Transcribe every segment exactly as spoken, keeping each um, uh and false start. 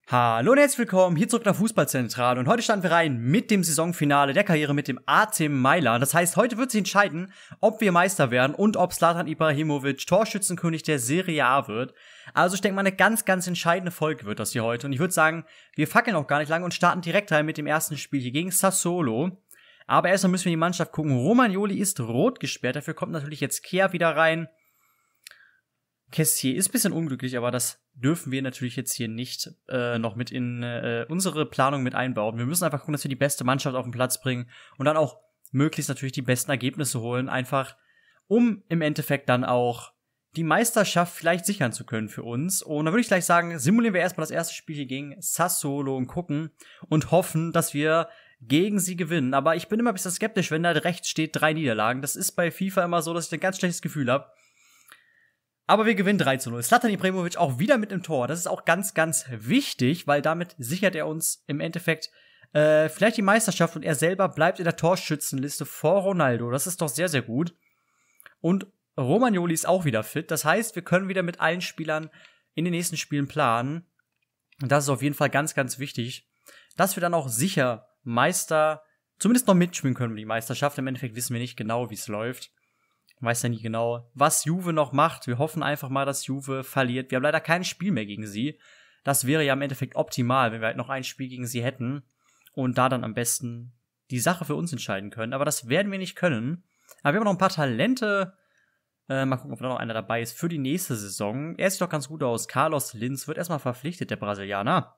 Hallo und herzlich willkommen hier zurück nach Fußballzentrale und heute starten wir rein mit dem Saisonfinale der Karriere mit dem A C Mailand. Das heißt, heute wird sich entscheiden, ob wir Meister werden und ob Zlatan Ibrahimovic Torschützenkönig der Serie A wird. Also ich denke mal, eine ganz, ganz entscheidende Folge wird das hier heute und ich würde sagen, wir fackeln auch gar nicht lange und starten direkt rein mit dem ersten Spiel hier gegen Sassuolo. Aber erstmal müssen wir die Mannschaft gucken. Romagnoli ist rot gesperrt, dafür kommt natürlich jetzt Kea wieder rein. Kessié ist ein bisschen unglücklich, aber das dürfen wir natürlich jetzt hier nicht äh, noch mit in äh, unsere Planung mit einbauen. Wir müssen einfach gucken, dass wir die beste Mannschaft auf den Platz bringen und dann auch möglichst natürlich die besten Ergebnisse holen, einfach um im Endeffekt dann auch die Meisterschaft vielleicht sichern zu können für uns. Und dann würde ich gleich sagen, simulieren wir erstmal das erste Spiel hier gegen Sassuolo und gucken und hoffen, dass wir gegen sie gewinnen. Aber ich bin immer ein bisschen skeptisch, wenn da rechts steht drei Niederlagen. Das ist bei FIFA immer so, dass ich ein ganz schlechtes Gefühl habe. Aber wir gewinnen drei zu null. Zlatan Ibrahimovic auch wieder mit dem Tor. Das ist auch ganz, ganz wichtig, weil damit sichert er uns im Endeffekt äh, vielleicht die Meisterschaft und er selber bleibt in der Torschützenliste vor Ronaldo. Das ist doch sehr, sehr gut. Und Romagnoli ist auch wieder fit. Das heißt, wir können wieder mit allen Spielern in den nächsten Spielen planen. Und das ist auf jeden Fall ganz, ganz wichtig, dass wir dann auch sicher Meister, zumindest noch mitspielen können, die Meisterschaft. Im Endeffekt wissen wir nicht genau, wie es läuft. Weiß ja nie genau, was Juve noch macht. Wir hoffen einfach mal, dass Juve verliert. Wir haben leider kein Spiel mehr gegen sie. Das wäre ja im Endeffekt optimal, wenn wir halt noch ein Spiel gegen sie hätten und da dann am besten die Sache für uns entscheiden können. Aber das werden wir nicht können. Aber wir haben noch ein paar Talente. Äh, mal gucken, ob da noch einer dabei ist für die nächste Saison. Er sieht doch ganz gut aus. Carlos Linz wird erstmal verpflichtet, der Brasilianer.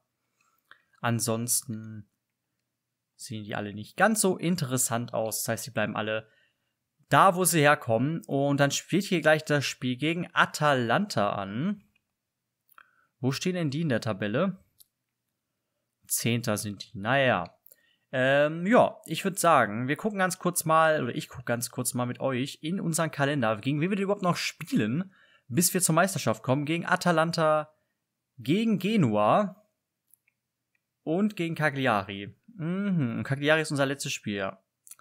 Ansonsten sehen die alle nicht ganz so interessant aus. Das heißt, die bleiben alle da, wo sie herkommen. Und dann spielt hier gleich das Spiel gegen Atalanta an. Wo stehen denn die in der Tabelle? Zehnter sind die. Naja. Ähm, ja, ich würde sagen, wir gucken ganz kurz mal, oder ich gucke ganz kurz mal mit euch in unseren Kalender, gegen wen wir denn überhaupt noch spielen, bis wir zur Meisterschaft kommen. Gegen Atalanta, gegen Genua und gegen Cagliari. Mhm, Cagliari ist unser letztes Spiel, ja.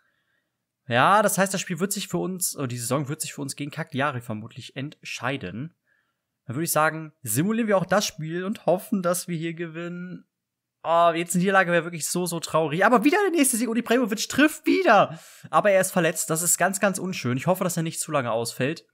Ja, das heißt, das Spiel wird sich für uns, oder die Saison wird sich für uns gegen Cagliari vermutlich entscheiden. Dann würde ich sagen, simulieren wir auch das Spiel und hoffen, dass wir hier gewinnen. Oh, jetzt eine Niederlage wäre wirklich so, so traurig. Aber wieder der nächste Sieg und Ibrahimovic trifft wieder. Aber er ist verletzt, das ist ganz, ganz unschön. Ich hoffe, dass er nicht zu lange ausfällt.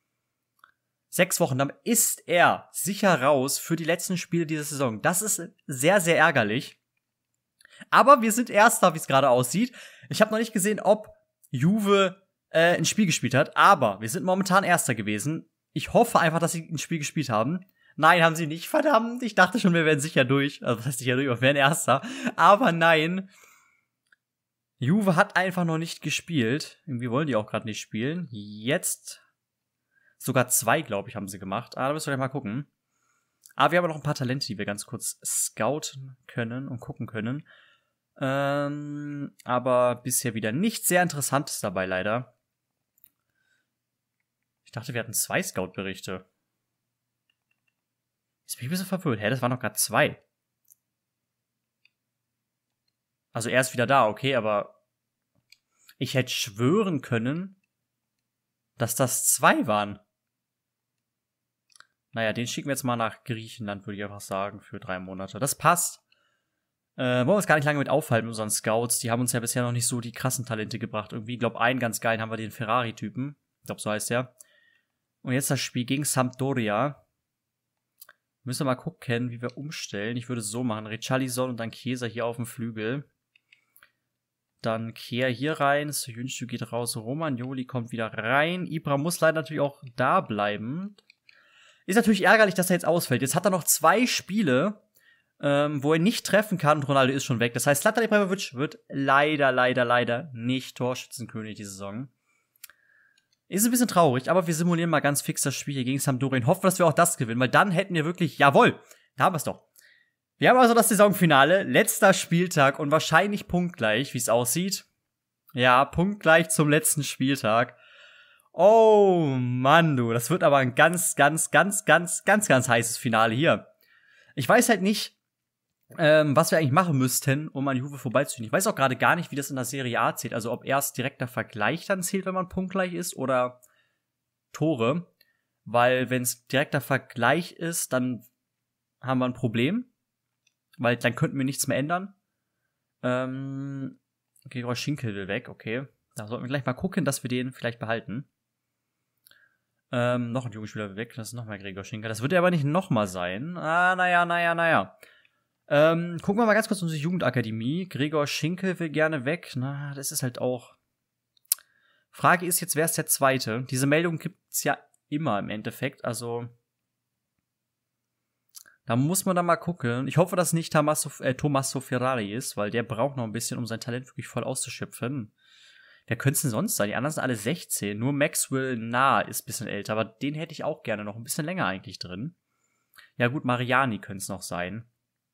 Sechs Wochen, dann ist er sicher raus für die letzten Spiele dieser Saison. Das ist sehr, sehr ärgerlich. Aber wir sind Erster, wie es gerade aussieht. Ich habe noch nicht gesehen, ob Juve äh, ein Spiel gespielt hat, aber wir sind momentan Erster gewesen. Ich hoffe einfach, dass sie ein Spiel gespielt haben. Nein, haben sie nicht, verdammt. Ich dachte schon, wir wären sicher durch. Also, was heißt sicher durch, wir wären Erster. Aber nein. Juve hat einfach noch nicht gespielt. Irgendwie wollen die auch gerade nicht spielen. Jetzt sogar zwei, glaube ich, haben sie gemacht. Ah, da müssen wir gleich mal gucken. Aber wir haben noch ein paar Talente, die wir ganz kurz scouten können und gucken können. Ähm, aber bisher wieder nichts sehr Interessantes dabei, leider. Ich dachte, wir hatten zwei Scout-Berichte. Jetzt bin ich ein bisschen verwirrt. Hä, das waren noch gerade zwei. Also er ist wieder da, okay, aber ich hätte schwören können, dass das zwei waren. Naja, den schicken wir jetzt mal nach Griechenland, würde ich einfach sagen, für drei Monate. Das passt. Äh, wollen wir uns gar nicht lange mit aufhalten mit unseren Scouts. Die haben uns ja bisher noch nicht so die krassen Talente gebracht. Irgendwie, ich glaube, einen ganz geilen haben wir den Ferrari-Typen. Ich glaube, so heißt der. Und jetzt das Spiel gegen Sampdoria. Müssen wir mal gucken, wie wir umstellen. Ich würde es so machen. Richarlison und dann Chiesa hier auf dem Flügel. Dann Kea hier rein. Soyuncu geht raus. Romagnoli kommt wieder rein. Ibra muss leider natürlich auch da bleiben. Ist natürlich ärgerlich, dass er jetzt ausfällt. Jetzt hat er noch zwei Spiele, Ähm, wo er nicht treffen kann und Ronaldo ist schon weg. Das heißt, Zlatan Ibrahimovic wird leider, leider, leider nicht Torschützenkönig die Saison. Ist ein bisschen traurig, aber wir simulieren mal ganz fix das Spiel hier gegen Sampdoria und hoffen, dass wir auch das gewinnen, weil dann hätten wir wirklich, jawohl, da haben wir es doch. Wir haben also das Saisonfinale, letzter Spieltag und wahrscheinlich punktgleich, wie es aussieht. Ja, punktgleich zum letzten Spieltag. Oh Mann, du, das wird aber ein ganz, ganz, ganz, ganz, ganz, ganz heißes Finale hier. Ich weiß halt nicht, Ähm, was wir eigentlich machen müssten, um an Juve vorbeizuziehen. Ich weiß auch gerade gar nicht, wie das in der Serie A zählt. Also ob erst direkter Vergleich dann zählt, wenn man punktgleich ist, oder Tore. Weil wenn es direkter Vergleich ist, dann haben wir ein Problem. weil dann könnten wir nichts mehr ändern. Ähm, Gregor Schinkel will weg, okay. Da sollten wir gleich mal gucken, dass wir den vielleicht behalten. Ähm, noch ein Jugendspieler weg, das ist nochmal Gregor Schinkel. Das wird ja aber nicht nochmal sein. Ah, naja, naja, naja. Ähm, gucken wir mal ganz kurz unsere Jugendakademie. Gregor Schinkel will gerne weg. Na, das ist halt auch... Frage ist jetzt, wer ist der Zweite? Diese Meldung gibt's ja immer im Endeffekt, also... Da muss man dann mal gucken. Ich hoffe, dass nicht Tommaso, äh, Tommaso Ferrari ist, weil der braucht noch ein bisschen, um sein Talent wirklich voll auszuschöpfen. Wer könnte es denn sonst sein? Die anderen sind alle sechzehn. Nur Maxwell Nah ist ein bisschen älter, aber den hätte ich auch gerne noch ein bisschen länger eigentlich drin. Ja gut, Mariani könnte es noch sein.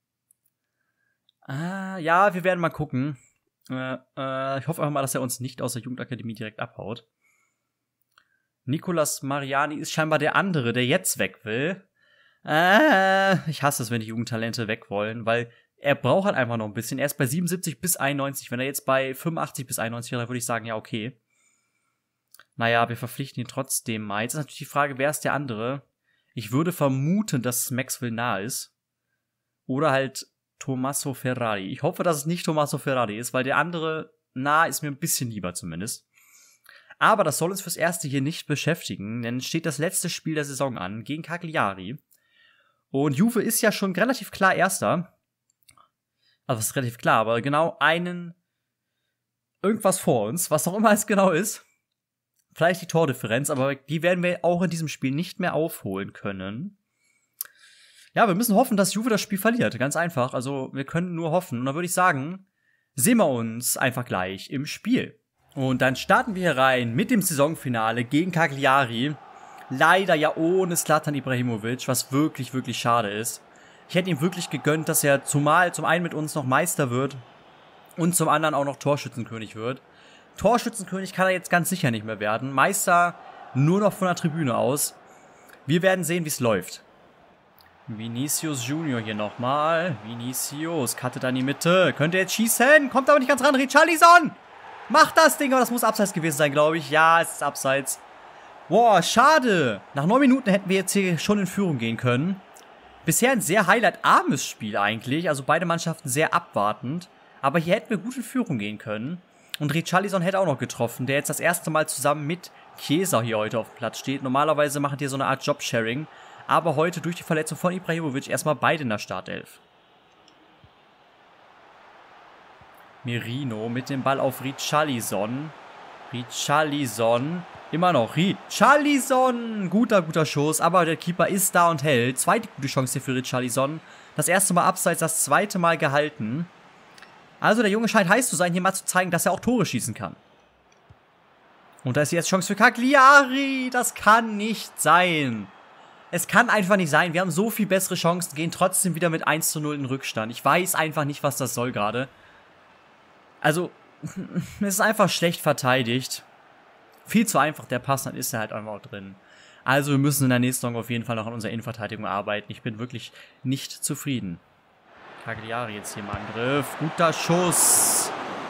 Ah, ja, wir werden mal gucken. Äh, äh, ich hoffe einfach mal, dass er uns nicht aus der Jugendakademie direkt abhaut. Nicolas Mariani ist scheinbar der andere, der jetzt weg will. Äh, ich hasse es, wenn die Jugendtalente weg wollen, weil er braucht halt einfach noch ein bisschen. Er ist bei siebenundsiebzig bis einundneunzig. Wenn er jetzt bei fünfundachtzig bis einundneunzig wäre, würde ich sagen, ja, okay. Naja, wir verpflichten ihn trotzdem mal. Jetzt ist natürlich die Frage, wer ist der andere? Ich würde vermuten, dass es Maxwell Nah ist. Oder halt Tommaso Ferrari. Ich hoffe, dass es nicht Tommaso Ferrari ist, weil der andere Nah ist mir ein bisschen lieber zumindest. Aber das soll uns fürs Erste hier nicht beschäftigen, denn es steht das letzte Spiel der Saison an gegen Cagliari. Und Juve ist ja schon relativ klar Erster. Also das ist relativ klar, aber genau einen irgendwas vor uns, was auch immer es genau ist. Vielleicht die Tordifferenz, aber die werden wir auch in diesem Spiel nicht mehr aufholen können. Ja, wir müssen hoffen, dass Juve das Spiel verliert. Ganz einfach. Also wir können nur hoffen. Und dann würde ich sagen, sehen wir uns einfach gleich im Spiel. Und dann starten wir hier rein mit dem Saisonfinale gegen Cagliari. Leider ja ohne Zlatan Ibrahimovic, was wirklich, wirklich schade ist. Ich hätte ihm wirklich gegönnt, dass er zumal zum einen mit uns noch Meister wird und zum anderen auch noch Torschützenkönig wird. Torschützenkönig kann er jetzt ganz sicher nicht mehr werden. Meister nur noch von der Tribüne aus. Wir werden sehen, wie es läuft. Vinicius Junior hier nochmal. Vinicius cuttet an die Mitte. Könnte jetzt schießen. Kommt aber nicht ganz ran. Richarlison! Macht das Ding, aber das muss abseits gewesen sein, glaube ich. Ja, es ist abseits. Boah, schade. Nach neun Minuten hätten wir jetzt hier schon in Führung gehen können. Bisher ein sehr highlight-armes Spiel eigentlich. Also beide Mannschaften sehr abwartend. Aber hier hätten wir gut in Führung gehen können. Und Richarlison hätte auch noch getroffen, der jetzt das erste Mal zusammen mit Chiesa hier heute auf dem Platz steht. Normalerweise machen die so eine Art Jobsharing. Aber heute durch die Verletzung von Ibrahimovic erstmal beide in der Startelf. Merino mit dem Ball auf Richarlison. Richarlison. Immer noch Richarlison. Guter, guter Schuss. Aber der Keeper ist da und hält. Zweite gute Chance hier für Richarlison. Das erste Mal abseits, das zweite Mal gehalten. Also der Junge scheint heiß zu sein, hier mal zu zeigen, dass er auch Tore schießen kann. Und da ist jetzt Chance für Cagliari. Das kann nicht sein. Es kann einfach nicht sein. Wir haben so viel bessere Chancen, gehen trotzdem wieder mit eins zu null in Rückstand. Ich weiß einfach nicht, was das soll gerade. Also, es ist einfach schlecht verteidigt. Viel zu einfach, der Pass, dann ist er halt einfach auch drin. Also wir müssen in der nächsten Saison auf jeden Fall noch an unserer Innenverteidigung arbeiten. Ich bin wirklich nicht zufrieden. Cagliari jetzt hier im Angriff. Guter Schuss.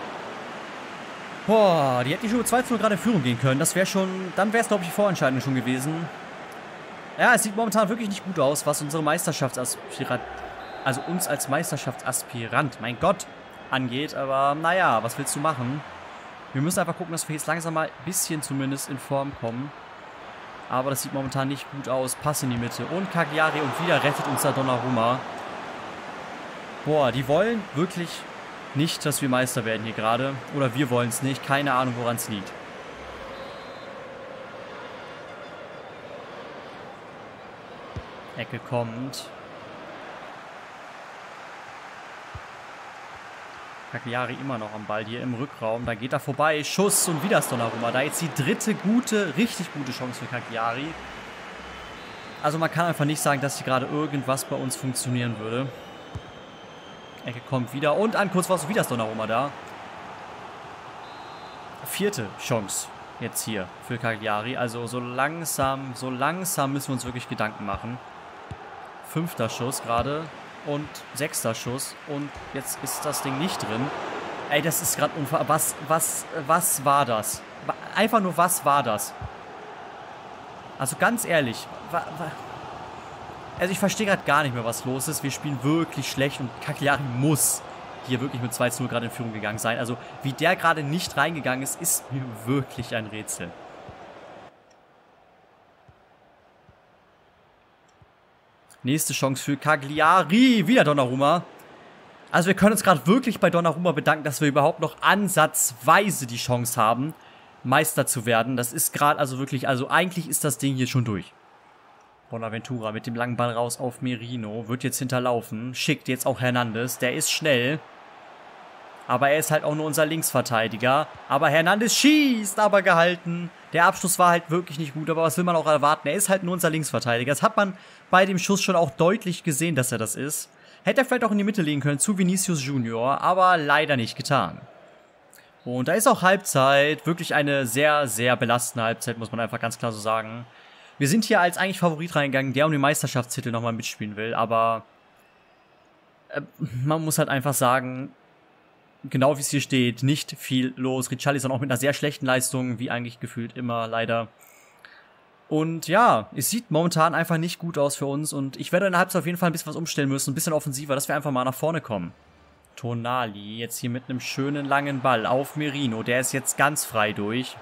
Boah, die hätten schon zwei zu null gerade in Führung gehen können. Das wäre schon, dann wäre es, glaube ich, die Vorentscheidung schon gewesen. Ja, es sieht momentan wirklich nicht gut aus, was unsere Meisterschaftsaspirant, also uns als Meisterschaftsaspirant, mein Gott, angeht. Aber naja, was willst du machen? Wir müssen einfach gucken, dass wir jetzt langsam mal ein bisschen zumindest in Form kommen. Aber das sieht momentan nicht gut aus. Pass in die Mitte. Und Cagliari und wieder rettet uns da Donnarumma. Boah, die wollen wirklich nicht, dass wir Meister werden hier gerade. Oder wir wollen es nicht. Keine Ahnung, woran es liegt. Ecke kommt. Cagliari immer noch am Ball hier im Rückraum. Da geht er vorbei. Schuss und wieder ist Donnarumma. Da jetzt die dritte gute, richtig gute Chance für Cagliari. Also man kann einfach nicht sagen, dass hier gerade irgendwas bei uns funktionieren würde. Ecke kommt wieder. Und an kurz war es wieder ist Donnarumma da. Vierte Chance jetzt hier für Cagliari. Also so langsam, so langsam müssen wir uns wirklich Gedanken machen. Fünfter Schuss gerade. Und sechster Schuss. Und jetzt ist das Ding nicht drin. Ey, das ist gerade unfassbar. Was, was, was war das? Einfach nur, was war das? Also ganz ehrlich. Wa, wa, Also ich verstehe gerade gar nicht mehr, was los ist. Wir spielen wirklich schlecht und Cagliari muss hier wirklich mit zwei zu null gerade in Führung gegangen sein. Also wie der gerade nicht reingegangen ist, ist mir wirklich ein Rätsel. Nächste Chance für Cagliari. Wieder Donnarumma. Also wir können uns gerade wirklich bei Donnarumma bedanken, dass wir überhaupt noch ansatzweise die Chance haben, Meister zu werden. Das ist gerade also wirklich, also eigentlich ist das Ding hier schon durch. Bonaventura mit dem langen Ball raus auf Merino. Wird jetzt hinterlaufen. Schickt jetzt auch Hernandez. Der ist schnell. Aber er ist halt auch nur unser Linksverteidiger. Aber Hernandez schießt, aber gehalten. Der Abschluss war halt wirklich nicht gut, aber was will man auch erwarten? Er ist halt nur unser Linksverteidiger. Das hat man bei dem Schuss schon auch deutlich gesehen, dass er das ist. Hätte er vielleicht auch in die Mitte legen können zu Vinicius Junior, aber leider nicht getan. Und da ist auch Halbzeit. Wirklich eine sehr, sehr belastende Halbzeit, muss man einfach ganz klar so sagen. Wir sind hier als eigentlich Favorit reingegangen, der um den Meisterschaftstitel nochmal mitspielen will, aber äh, man muss halt einfach sagen, genau wie es hier steht, nicht viel los. Richarlison auch mit einer sehr schlechten Leistung, wie eigentlich gefühlt immer, leider. Und ja, es sieht momentan einfach nicht gut aus für uns und ich werde in der Halbzeit auf jeden Fall ein bisschen was umstellen müssen, ein bisschen offensiver, dass wir einfach mal nach vorne kommen. Tonali jetzt hier mit einem schönen langen Ball auf Merino, der ist jetzt ganz frei durch.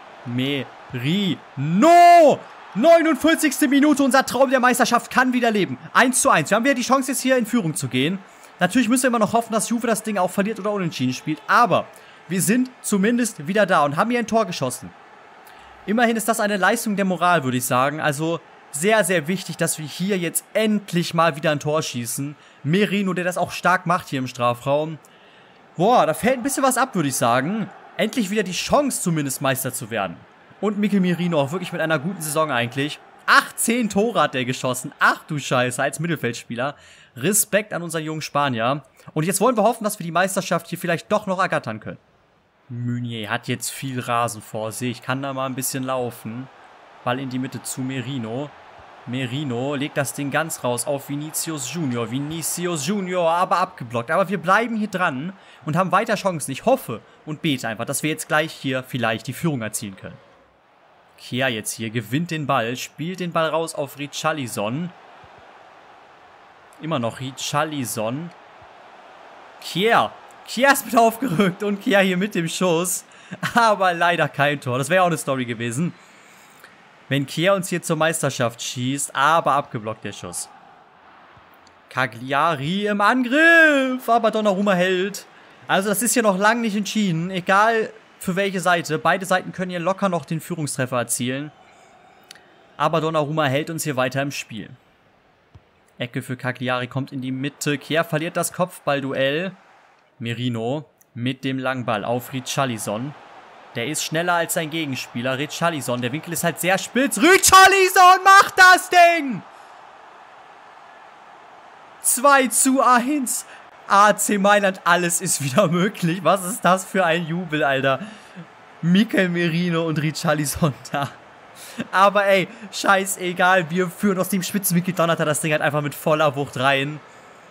Merino! neunundvierzigste Minute, unser Traum der Meisterschaft kann wieder leben. eins zu eins. Wir haben wieder die Chance, jetzt hier in Führung zu gehen. Natürlich müssen wir immer noch hoffen, dass Juve das Ding auch verliert oder unentschieden spielt. Aber wir sind zumindest wieder da und haben hier ein Tor geschossen. Immerhin ist das eine Leistung der Moral, würde ich sagen. Also sehr, sehr wichtig, dass wir hier jetzt endlich mal wieder ein Tor schießen. Merino, der das auch stark macht hier im Strafraum. Boah, da fällt ein bisschen was ab, würde ich sagen. Endlich wieder die Chance, zumindest Meister zu werden. Und Mikel Merino auch wirklich mit einer guten Saison eigentlich. achtzehn Tore hat er geschossen. Ach du Scheiße, als Mittelfeldspieler. Respekt an unseren jungen Spanier. Und jetzt wollen wir hoffen, dass wir die Meisterschaft hier vielleicht doch noch ergattern können. Meunier hat jetzt viel Rasen vor sich. Kann da mal ein bisschen laufen. Ball in die Mitte zu Merino. Merino legt das Ding ganz raus auf Vinicius Junior. Vinicius Junior, aber abgeblockt. Aber wir bleiben hier dran und haben weiter Chancen. Ich hoffe und bete einfach, dass wir jetzt gleich hier vielleicht die Führung erzielen können. Kea jetzt hier gewinnt den Ball, spielt den Ball raus auf Richarlison. Immer noch Richarlison. Kea. Kea ist mit aufgerückt und Kea hier mit dem Schuss. Aber leider kein Tor. Das wäre auch eine Story gewesen. Wenn Kea uns hier zur Meisterschaft schießt, aber abgeblockt der Schuss. Cagliari im Angriff, aber Donnarumma hält. Also das ist hier noch lange nicht entschieden, egal für welche Seite. Beide Seiten können hier locker noch den Führungstreffer erzielen. Aber Donnarumma hält uns hier weiter im Spiel. Ecke für Cagliari kommt in die Mitte. Kea verliert das Kopfballduell. Merino mit dem langen Ball auf Richarlison. Der ist schneller als sein Gegenspieler. Richarlison, der Winkel ist halt sehr spitz. Richarlison macht das Ding! zwei zu eins. A C Mailand, alles ist wieder möglich. Was ist das für ein Jubel, Alter. Mikel Merino und Richarlison da. Aber ey, scheißegal, wir führen aus dem Spitzenwinkel, donnert er das Ding halt einfach mit voller Wucht rein.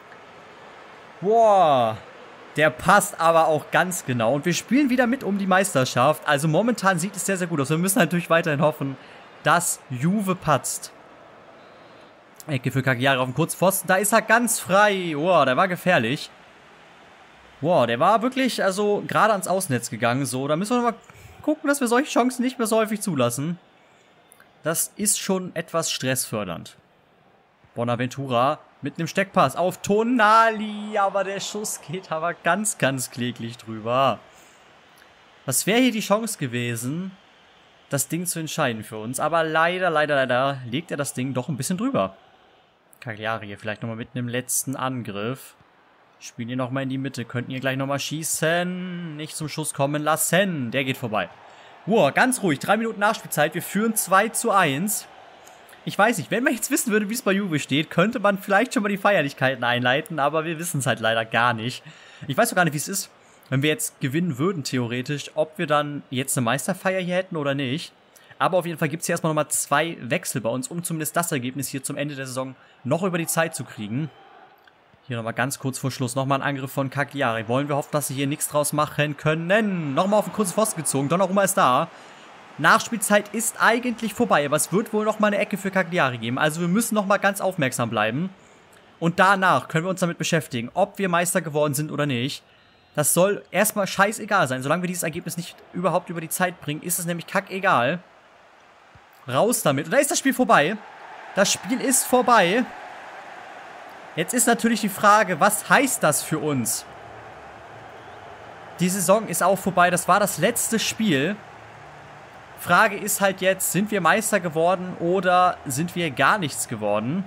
Boah, der passt aber auch ganz genau. Und wir spielen wieder mit um die Meisterschaft. Also momentan sieht es sehr, sehr gut aus. Wir müssen natürlich weiterhin hoffen, dass Juve patzt. Ecke für Cagliari auf dem Kurzpfosten. Da ist er ganz frei. Wow, der war gefährlich. Wow, der war wirklich, also, gerade ans Außennetz gegangen. So, da müssen wir mal gucken, dass wir solche Chancen nicht mehr so häufig zulassen. Das ist schon etwas stressfördernd. Bonaventura mit einem Steckpass auf Tonali. Aber der Schuss geht aber ganz, ganz kläglich drüber. Das wäre hier die Chance gewesen, das Ding zu entscheiden für uns. Aber leider, leider, leider legt er das Ding doch ein bisschen drüber. Cagliari hier vielleicht nochmal mit einem letzten Angriff. Spielen hier nochmal in die Mitte. Könnten hier gleich nochmal schießen. Nicht zum Schuss kommen lassen. Der geht vorbei. Wow, ganz ruhig. Drei Minuten Nachspielzeit. Wir führen zwei zu eins. Ich weiß nicht, wenn man jetzt wissen würde, wie es bei Juve steht, könnte man vielleicht schon mal die Feierlichkeiten einleiten. Aber wir wissen es halt leider gar nicht. Ich weiß doch gar nicht, wie es ist, wenn wir jetzt gewinnen würden, theoretisch. Ob wir dann jetzt eine Meisterfeier hier hätten oder nicht. Aber auf jeden Fall gibt es hier erstmal nochmal zwei Wechsel bei uns, um zumindest das Ergebnis hier zum Ende der Saison noch über die Zeit zu kriegen. Hier nochmal ganz kurz vor Schluss nochmal ein Angriff von Cagliari. Wollen wir hoffen, dass sie hier nichts draus machen können. Nochmal auf den kurzen Pfosten gezogen. Donnarumma ist da. Nachspielzeit ist eigentlich vorbei, aber es wird wohl noch mal eine Ecke für Cagliari geben. Also wir müssen noch mal ganz aufmerksam bleiben. Und danach können wir uns damit beschäftigen, ob wir Meister geworden sind oder nicht. Das soll erstmal scheißegal sein. Solange wir dieses Ergebnis nicht überhaupt über die Zeit bringen, ist es nämlich kackegal. Raus damit. Und da ist das Spiel vorbei. Das Spiel ist vorbei. Jetzt ist natürlich die Frage, was heißt das für uns? Die Saison ist auch vorbei. Das war das letzte Spiel. Frage ist halt jetzt, sind wir Meister geworden oder sind wir gar nichts geworden?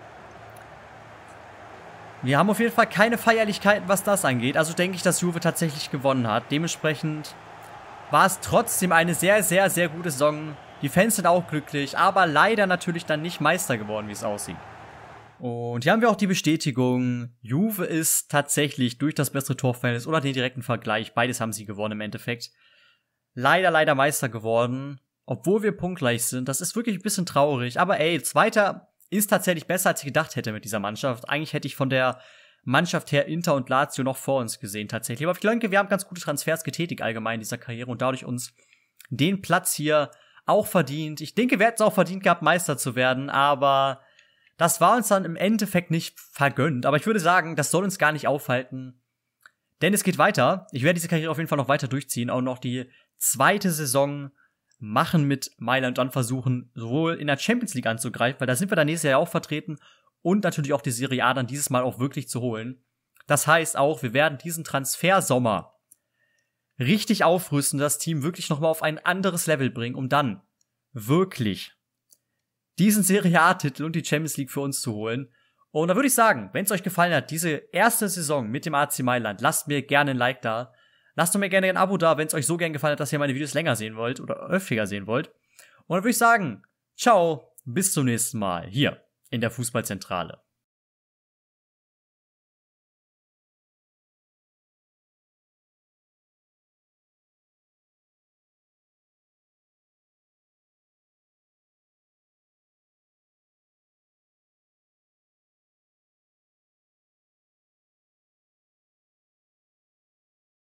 Wir haben auf jeden Fall keine Feierlichkeiten, was das angeht. Also denke ich, dass Juve tatsächlich gewonnen hat. Dementsprechend war es trotzdem eine sehr, sehr, sehr gute Saison. Die Fans sind auch glücklich, aber leider natürlich dann nicht Meister geworden, wie es aussieht. Und hier haben wir auch die Bestätigung, Juve ist tatsächlich durch das bessere Torverhältnis oder den direkten Vergleich, beides haben sie gewonnen im Endeffekt, leider, leider Meister geworden. Obwohl wir punktgleich sind, das ist wirklich ein bisschen traurig. Aber ey, Zweiter ist tatsächlich besser, als ich gedacht hätte mit dieser Mannschaft. Eigentlich hätte ich von der Mannschaft her Inter und Lazio noch vor uns gesehen tatsächlich. Aber ich denke, wir haben ganz gute Transfers getätigt allgemein in dieser Karriere und dadurch uns den Platz hier auch verdient. Ich denke, wir hätten es auch verdient gehabt, Meister zu werden, aber das war uns dann im Endeffekt nicht vergönnt. Aber ich würde sagen, das soll uns gar nicht aufhalten, denn es geht weiter. Ich werde diese Karriere auf jeden Fall noch weiter durchziehen, auch noch die zweite Saison machen mit Mailand und dann versuchen, sowohl in der Champions League anzugreifen, weil da sind wir dann nächstes Jahr auch vertreten und natürlich auch die Serie A dann dieses Mal auch wirklich zu holen. Das heißt auch, wir werden diesen Transfersommer richtig aufrüsten, das Team wirklich nochmal auf ein anderes Level bringen, um dann wirklich diesen Serie A-Titel und die Champions League für uns zu holen. Und da würde ich sagen, wenn es euch gefallen hat, diese erste Saison mit dem A C Mailand, lasst mir gerne ein Like da. Lasst doch mir gerne ein Abo da, wenn es euch so gern gefallen hat, dass ihr meine Videos länger sehen wollt oder öfter sehen wollt. Und dann würde ich sagen, ciao, bis zum nächsten Mal hier in der Fußballzentrale.